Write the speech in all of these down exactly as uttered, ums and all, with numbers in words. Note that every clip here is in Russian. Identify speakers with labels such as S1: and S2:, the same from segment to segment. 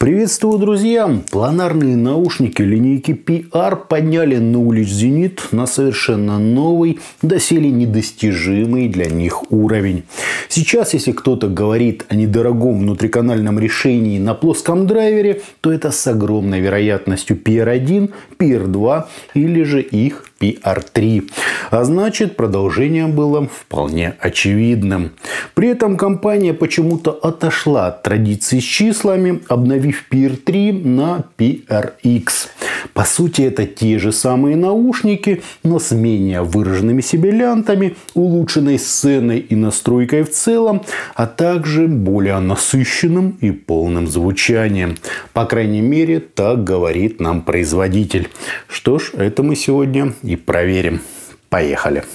S1: Приветствую, друзья! Планарные наушники линейки пи ар подняли Knowledge Zenith на совершенно новый, доселе недостижимый для них уровень. Сейчас, если кто-то говорит о недорогом внутриканальном решении на плоском драйвере, то это с огромной вероятностью пи ар один, пи ар два или же их пи ар три. А значит, продолжение было вполне очевидным. При этом компания почему-то отошла от традиций с числами, обновив пи ар три на пи ар икс. По сути, это те же самые наушники, но с менее выраженными симбиолянтами, улучшенной сценой и настройкой в целом, а также более насыщенным и полным звучанием. По крайней мере, так говорит нам производитель. Что ж, это мы сегодня и проверим. Поехали!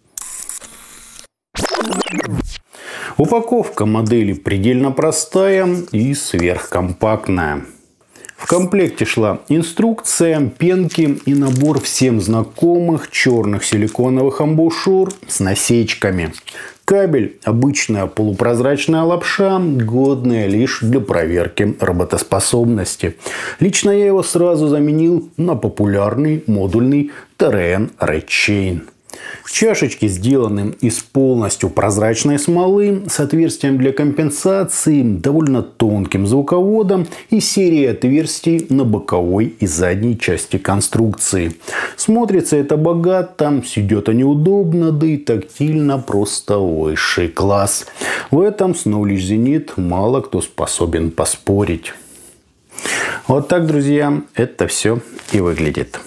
S1: Упаковка модели предельно простая и сверхкомпактная. В комплекте шла инструкция, пенки и набор всем знакомых черных силиконовых амбушюр с насечками. Кабель – обычная полупрозрачная лапша, годная лишь для проверки работоспособности. Лично я его сразу заменил на популярный модульный ти ар эн Red Chain. Чашечки сделаны из полностью прозрачной смолы с отверстием для компенсации, довольно тонким звуководом и серией отверстий на боковой и задней части конструкции. Смотрится это богато, сидят они удобно, да и тактильно просто высший класс. В этом с Knowledge Zenith мало кто способен поспорить. Вот так, друзья, это все и выглядит.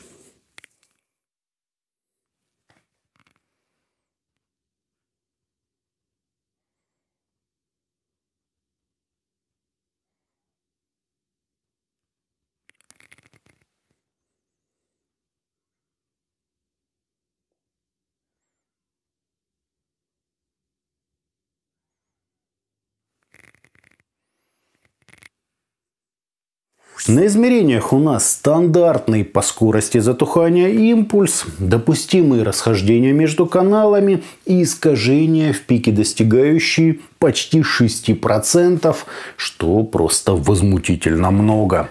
S1: На измерениях у нас стандартный по скорости затухания импульс, допустимые расхождения между каналами и искажения в пике, достигающие почти шесть процентов, что просто возмутительно много.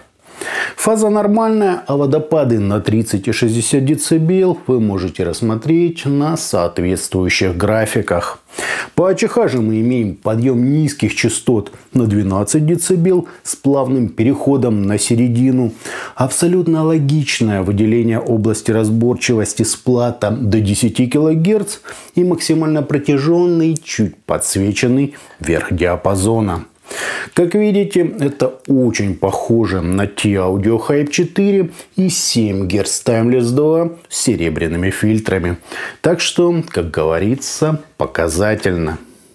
S1: Фаза нормальная, а водопады на тридцать и шестьдесят децибел вы можете рассмотреть на соответствующих графиках. По АЧХ же мы имеем подъем низких частот на двенадцать децибел с плавным переходом на середину. Абсолютно логичное выделение области разборчивости сплата до десяти килогерц и максимально протяженный, чуть подсвеченный верх диапазона. Как видите, это очень похоже на T-Audio Hype четыре и семь герц Timeless два с серебряными фильтрами. Так что, как говорится, показательно.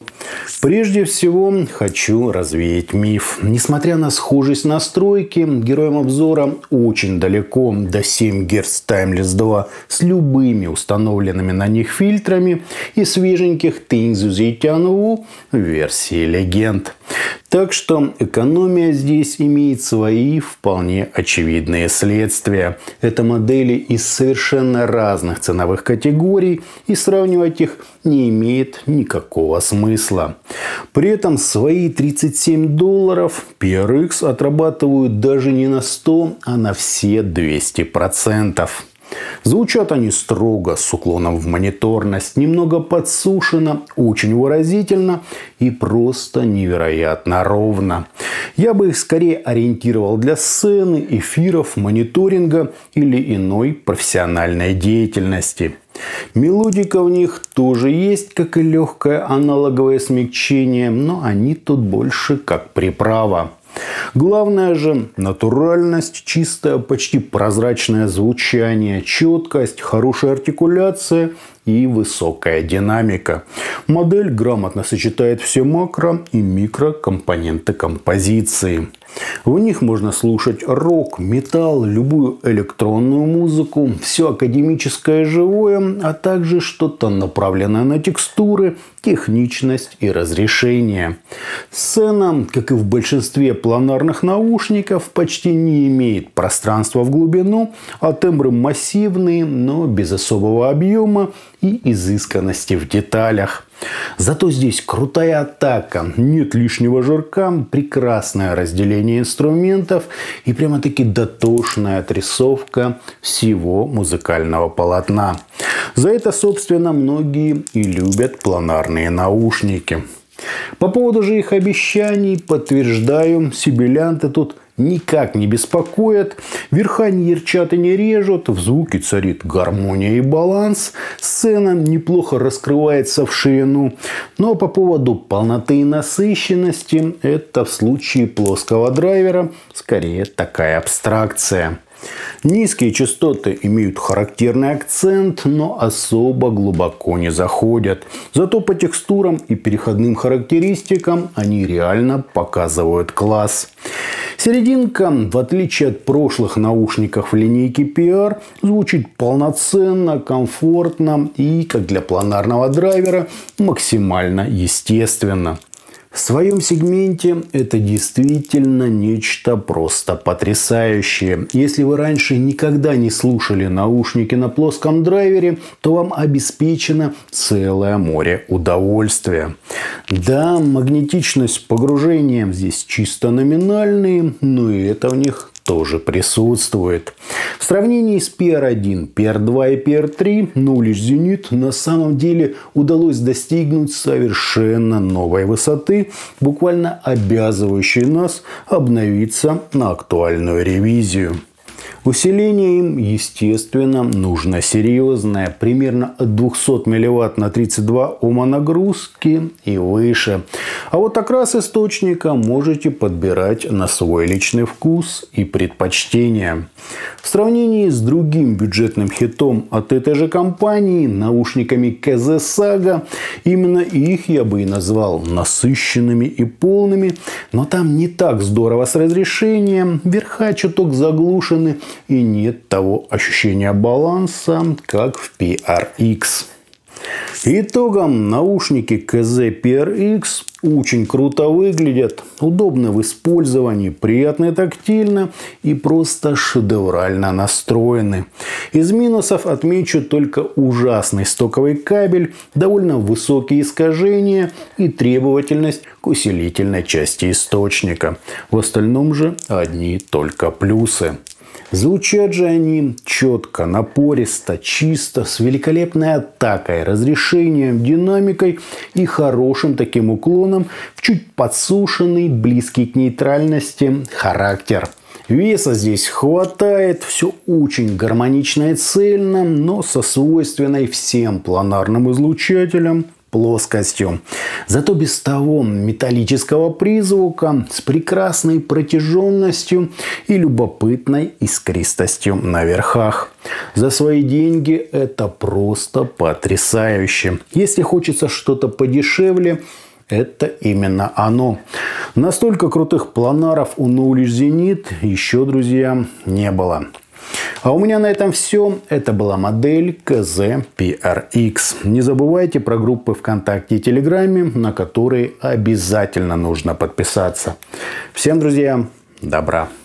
S1: Прежде всего, хочу развеять миф. Несмотря на схожесть настройки, героям обзора очень далеко до семь герц Timeless два с любыми установленными на них фильтрами и свеженьких Thinzu Zetian в версии Legend. Так что экономия здесь имеет свои вполне очевидные следствия. Это модели из совершенно разных ценовых категорий, и сравнивать их не имеет никакого смысла. При этом свои тридцать семь долларов пи ар икс отрабатывают даже не на сто, а на все двести процентов. Звучат они строго, с уклоном в мониторность, немного подсушено, очень выразительно и просто невероятно ровно. Я бы их скорее ориентировал для сцены, эфиров, мониторинга или иной профессиональной деятельности. Мелодика в них тоже есть, как и легкое аналоговое смягчение, но они тут больше как приправа. Главное же натуральность, чистое, почти прозрачное звучание, четкость, хорошая артикуляция и высокая динамика. Модель грамотно сочетает все макро и микрокомпоненты композиции. В них можно слушать рок, металл, любую электронную музыку, все академическое живое, а также что-то направленное на текстуры, техничность и разрешение. Сцена, как и в большинстве планарных наушников, почти не имеет пространства в глубину, а тембры массивные, но без особого объема и изысканности в деталях. Зато здесь крутая атака, нет лишнего жирка, прекрасное разделение инструментов и прямо-таки дотошная отрисовка всего музыкального полотна. За это, собственно, многие и любят планарные наушники. По поводу же их обещаний подтверждаю, сибилянты тут никак не беспокоят, верха не ярчат и не режут, в звуке царит гармония и баланс, сцена неплохо раскрывается в ширину. Но по поводу полноты и насыщенности, это в случае плоского драйвера скорее такая абстракция. Низкие частоты имеют характерный акцент, но особо глубоко не заходят. Зато по текстурам и переходным характеристикам они реально показывают класс. Серединка, в отличие от прошлых наушников в линейке пи ар, звучит полноценно, комфортно и, как для планарного драйвера, максимально естественно. В своем сегменте это действительно нечто просто потрясающее. Если вы раньше никогда не слушали наушники на плоском драйвере, то вам обеспечено целое море удовольствия. Да, магнетичность погружения здесь чисто номинальные, но и это в них тоже присутствует. В сравнении с пи ар один, пи ар два и пи ар три Knowledge Zenith на самом деле удалось достигнуть совершенно новой высоты, буквально обязывающей нас обновиться на актуальную ревизию. Усиление им, естественно, нужно серьезное, примерно от двухсот милливатт на тридцать два ома нагрузки и выше. А вот окрас источника можете подбирать на свой личный вкус и предпочтения. В сравнении с другим бюджетным хитом от этой же компании, наушниками кей зет Saga, именно их я бы и назвал насыщенными и полными, но там не так здорово с разрешением, верха чуток заглушены и нет того ощущения баланса, как в пи ар икс. Итогом, наушники кей зет пи ар икс очень круто выглядят, удобны в использовании, приятны тактильно и просто шедеврально настроены. Из минусов отмечу только ужасный стоковый кабель, довольно высокие искажения и требовательность к усилительной части источника. В остальном же одни только плюсы. Звучат же они четко, напористо, чисто, с великолепной атакой, разрешением, динамикой и хорошим таким уклоном в чуть подсушенный, близкий к нейтральности характер. Веса здесь хватает, все очень гармонично и цельно, но со свойственной всем планарным излучателям плоскостью. Зато без того металлического призвука с прекрасной протяженностью и любопытной искристостью на верхах. За свои деньги это просто потрясающе. Если хочется что-то подешевле, это именно оно. Настолько крутых планаров у Knowledge Zenith еще, друзья, не было. А у меня на этом все. Это была модель кей зет пи ар икс. Не забывайте про группы ВКонтакте и Телеграме, на которые обязательно нужно подписаться. Всем, друзья, добра!